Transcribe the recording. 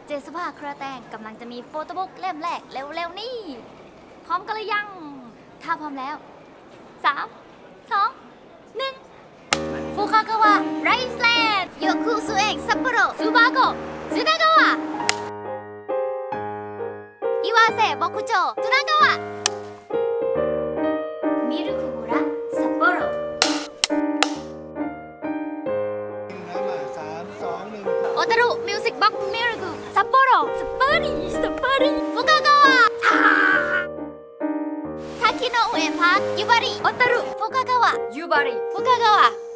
เจสภาคราแตงกำลังจะมีโฟโต้บุ๊กเล่มแรกเร็วๆนี่พร้อมกันหรือยังถ้าพร้อมแล้ว3 2 1ฟุคากาวะไรซ์แลนด์โยคุสุเอะซัปโปโรซูบาโกซึนากาวะ岩瀬牧場トゥナ川ミルク村札幌小樽ミュージックバックミルク札幌スパリ深川滝の上パークゆばり小樽深川ゆばり深川